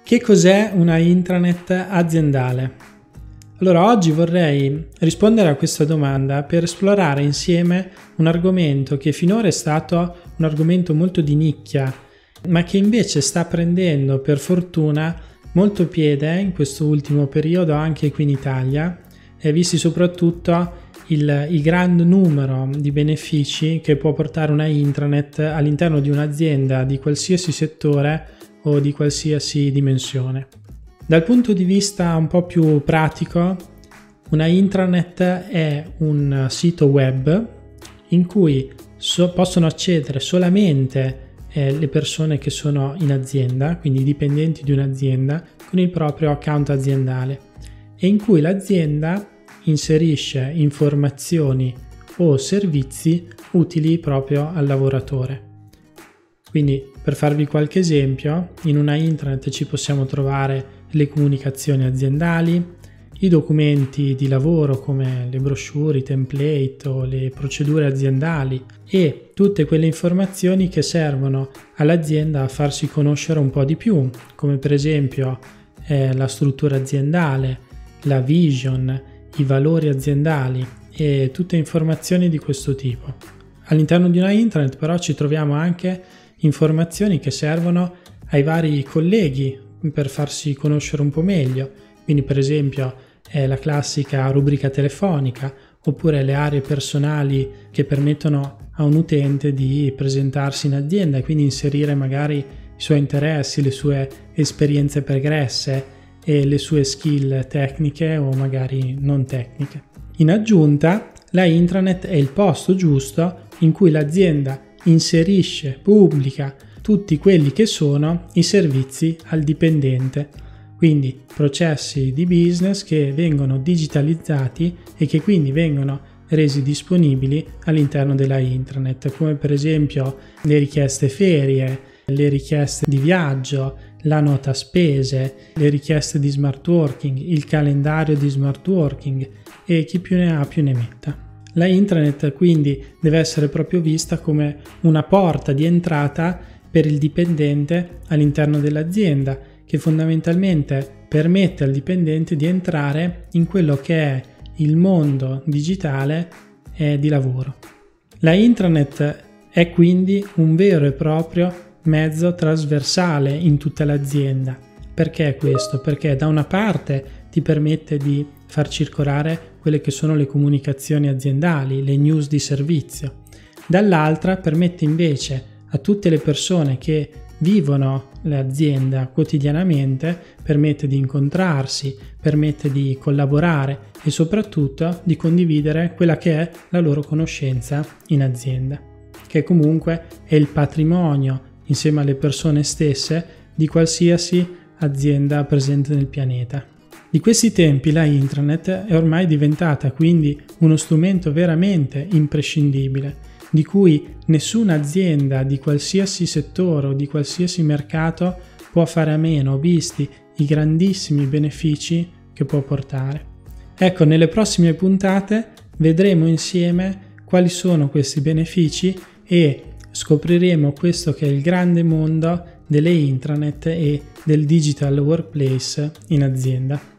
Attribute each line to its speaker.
Speaker 1: Che cos'è una intranet aziendale? Allora, oggi vorrei rispondere a questa domanda per esplorare insieme un argomento che finora è stato un argomento molto di nicchia, ma che invece sta prendendo per fortuna molto piede in questo ultimo periodo anche qui in Italia, visti soprattutto il gran numero di benefici che può portare una intranet all'interno di un'azienda di qualsiasi settore o di qualsiasi dimensione. Dal punto di vista un po' più pratico, una intranet è un sito web in cui possono accedere solamente le persone che sono in azienda, quindi i dipendenti di un'azienda, con il proprio account aziendale, e in cui l'azienda inserisce informazioni o servizi utili proprio al lavoratore. Quindi, per farvi qualche esempio, in una intranet ci possiamo trovare le comunicazioni aziendali, i documenti di lavoro come le brochure, i template o le procedure aziendali e tutte quelle informazioni che servono all'azienda a farsi conoscere un po' di più, come per esempio la struttura aziendale, la vision, i valori aziendali e tutte informazioni di questo tipo. All'interno di una intranet però ci troviamo anche informazioni che servono ai vari colleghi per farsi conoscere un po' meglio, quindi per esempio la classica rubrica telefonica oppure le aree personali che permettono a un utente di presentarsi in azienda e quindi inserire magari i suoi interessi, le sue esperienze pregresse e le sue skill tecniche o magari non tecniche. In aggiunta, la intranet è il posto giusto in cui l'azienda inserisce, pubblica tutti quelli che sono i servizi al dipendente, quindi processi di business che vengono digitalizzati e che quindi vengono resi disponibili all'interno della intranet, come per esempio le richieste ferie, le richieste di viaggio, la nota spese, le richieste di smart working, il calendario di smart working e chi più ne ha più ne metta. La intranet quindi deve essere proprio vista come una porta di entrata per il dipendente all'interno dell'azienda, che fondamentalmente permette al dipendente di entrare in quello che è il mondo digitale di lavoro. La intranet è quindi un vero e proprio mezzo trasversale in tutta l'azienda. Perché questo? Perché da una parte ti permette di far circolare quelle che sono le comunicazioni aziendali, le news di servizio. Dall'altra permette invece a tutte le persone che vivono l'azienda quotidianamente, permette di incontrarsi, permette di collaborare e soprattutto di condividere quella che è la loro conoscenza in azienda, che comunque è il patrimonio insieme alle persone stesse di qualsiasi azienda presente nel pianeta. Di questi tempi la intranet è ormai diventata quindi uno strumento veramente imprescindibile, di cui nessuna azienda di qualsiasi settore o di qualsiasi mercato può fare a meno, visti i grandissimi benefici che può portare. Ecco, nelle prossime puntate vedremo insieme quali sono questi benefici e scopriremo questo che è il grande mondo delle intranet e del digital workplace in azienda.